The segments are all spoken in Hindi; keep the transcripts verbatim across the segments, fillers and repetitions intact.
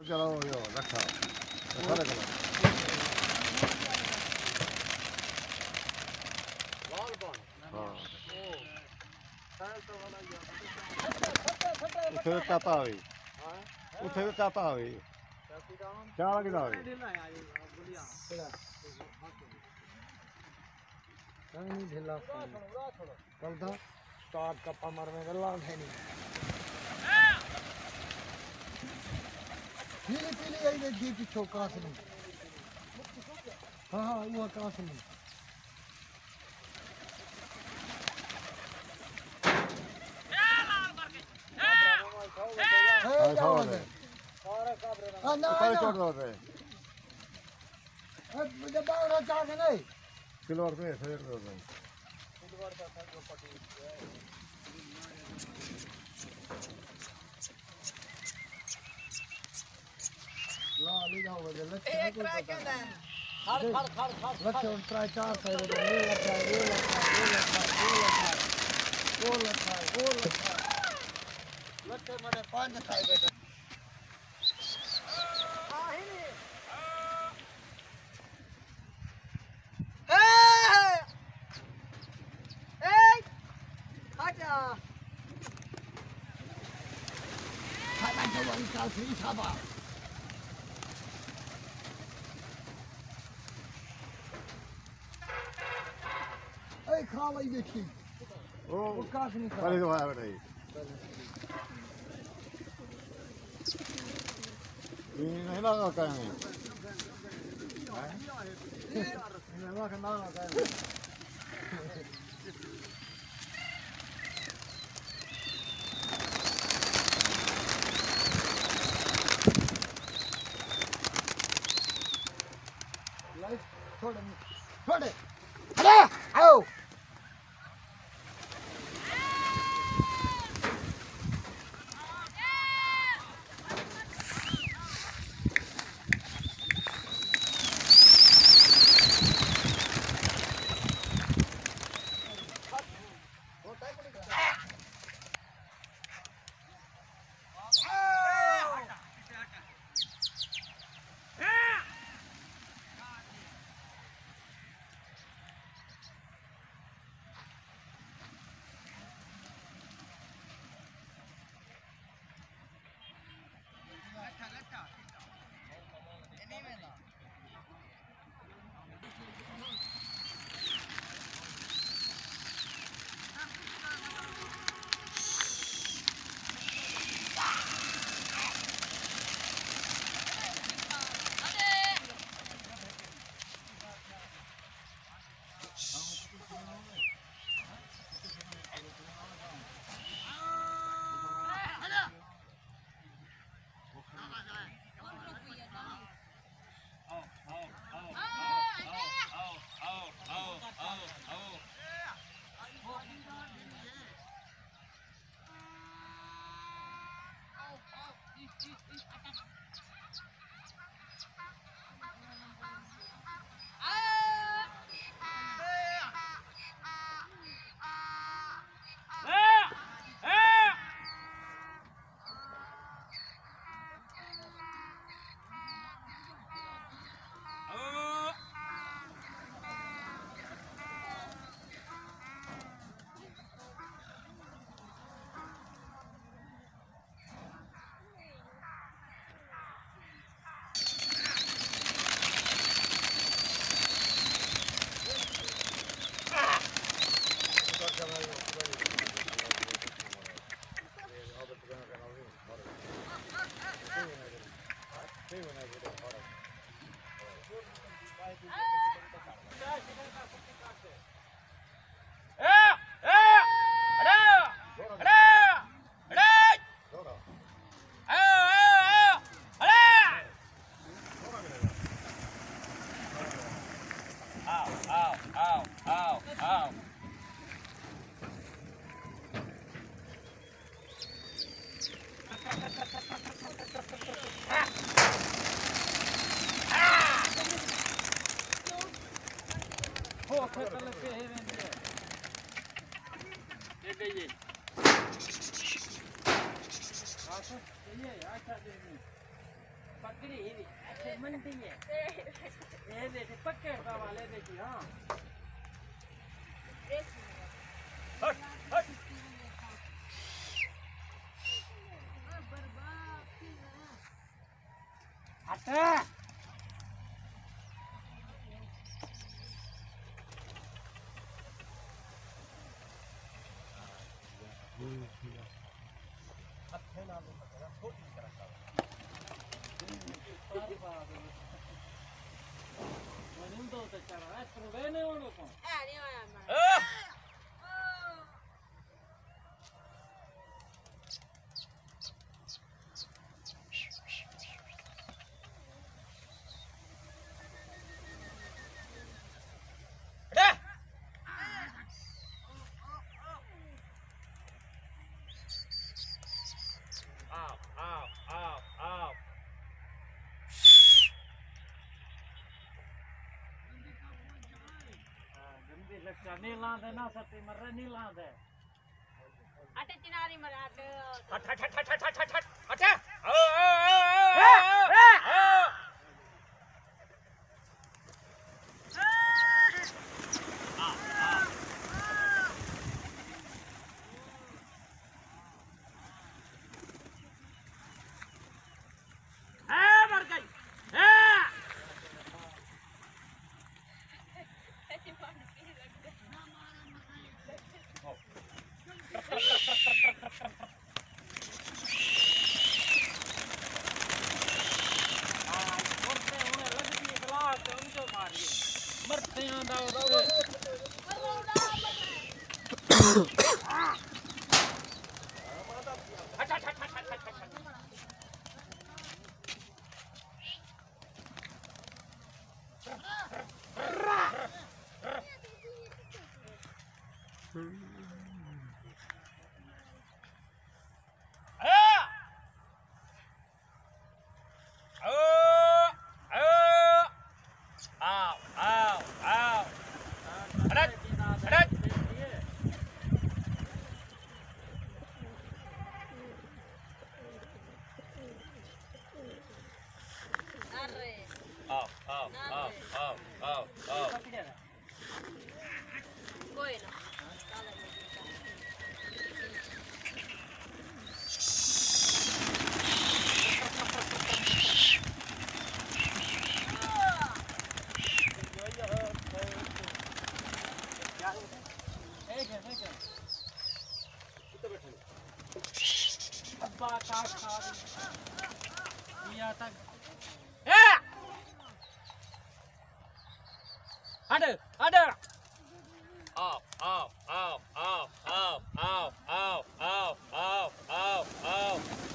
चलो यो रखा रखा रखा लाल पान हां उठे चाहता है हां उठे चाहता है क्या लगता है नहीं ढीला कल था स्टार्ट कप्पा मार में गल्ला है नहीं पीली पीली आई ने दी पिछो कास नहीं हाँ हाँ वो कास नहीं हाँ खाओ दे हाँ ना ना चोट दो दे अब जब बाहर चाह के नहीं किलोवाट पे सही दो दे किलोवाट का था जो पटी ला ले जाओ बजे लक्ष्य एक ट्राई कर दे खड़ खड़ खड़ खड़ लक्ष्य और ट्राई चार सही दे ये लक्ष्य ये लक्ष्य ये लक्ष्य ये लक्ष्य वो लक्ष्य लक्ष्य मैंने पांच खाए बेटा Three Saba. Hey, Carly Vicky. Oh, what got me? What is it? You know what I'm saying? You know what I'm saying? छोड़ छोड़ अरे आओ किड़ी ही अच्छे मंडी है ये देखिए पक्के का वाले देखिए हाँ हट हट हट अच्छे ना लो पकड़ा छोटी तरह का बार बार मैंने तो तो चला है पर वे नहीं होने को ए नहीं आया मैं नहीं लांदे ना सती मरे नहीं लांदे अटे चिनारी मरे अटे हट हट हट हट हट हट हट अटे ओ ओ ओ ए मर गई ए मरते हैं दाव Ada, ada. Ow, ow, ow, ow, ow, ow, ow, ow, ow, ow, ow.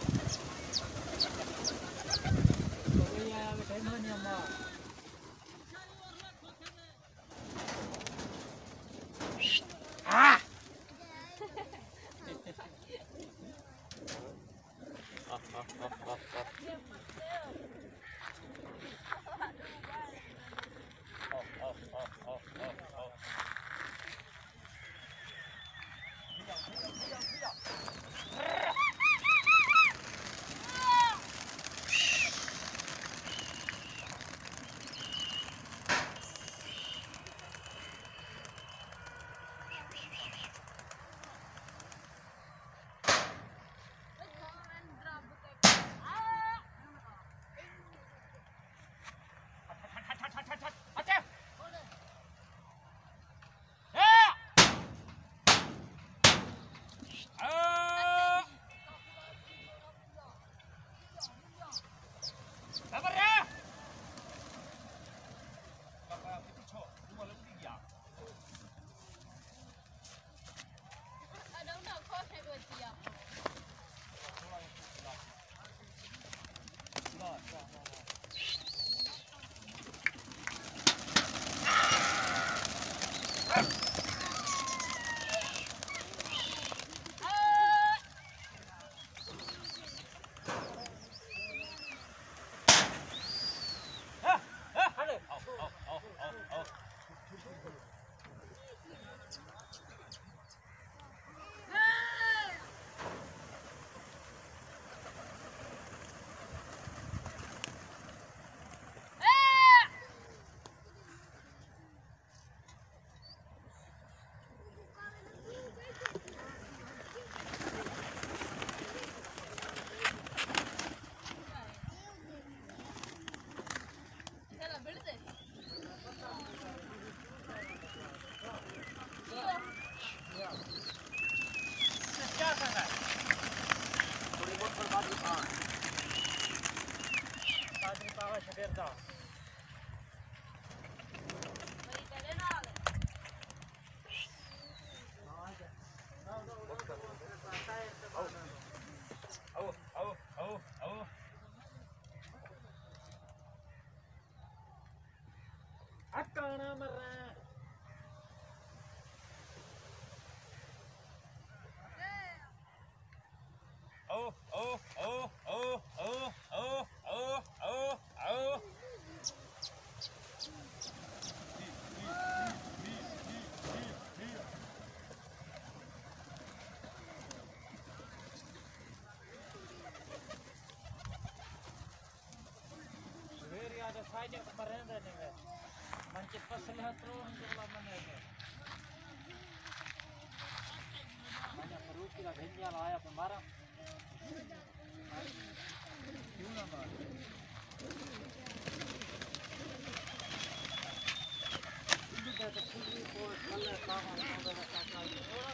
Ah! आदमी पावा शबीर दा आओ आओ आओ आओ अकाना मर रहा है आओ आओ आओ आओ आओ आओ आओ आओ आओ ada saja kemarin ada nih, mancing pasal terus kalau mana itu, banyak perut kita benjal ayah pemarah, gimana mbak? Ini dah terkini pun kalau kawan sudah datang orang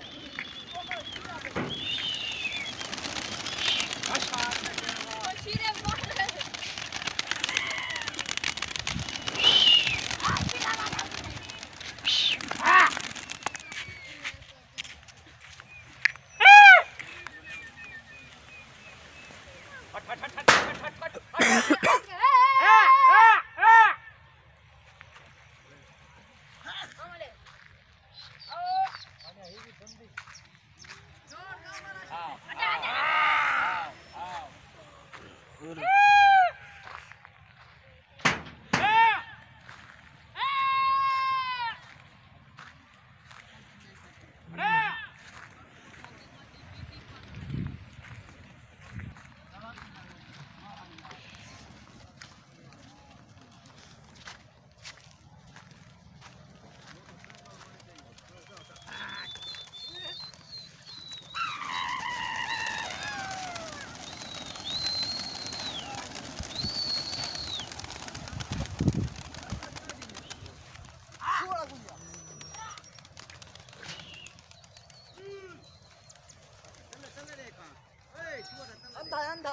अंधा अंधा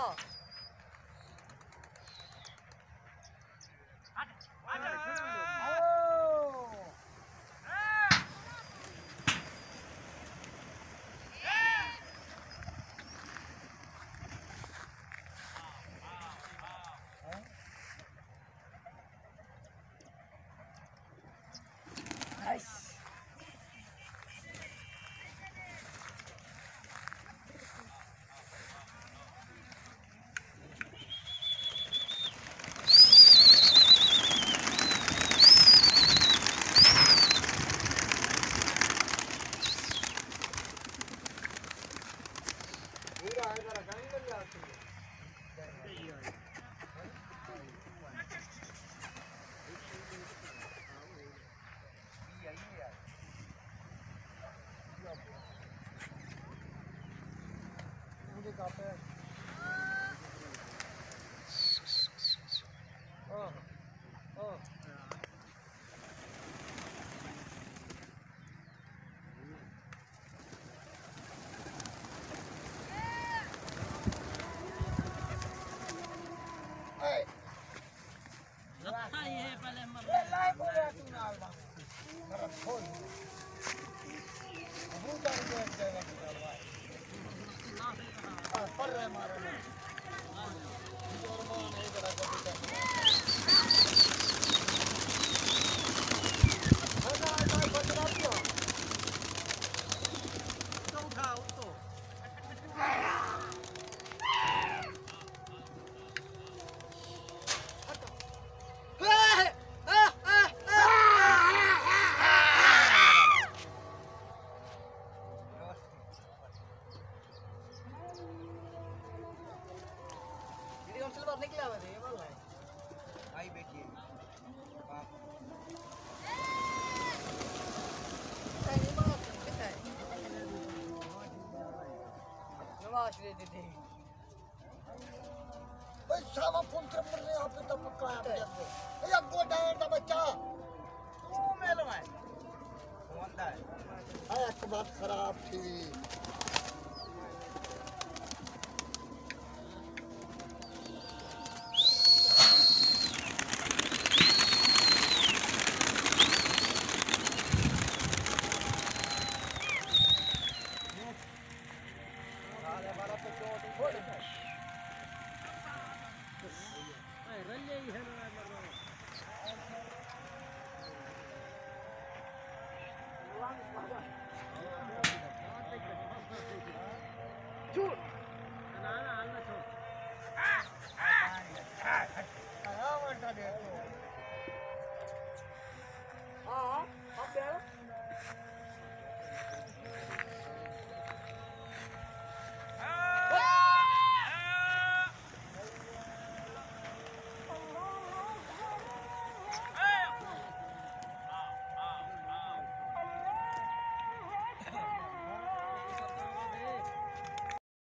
Sama pun terpilih apa tak pakai apa dia. Ya goda dah baca. तू मेलो है मंदा है आया की बात खराब थी. रल्ले ही है ना Two.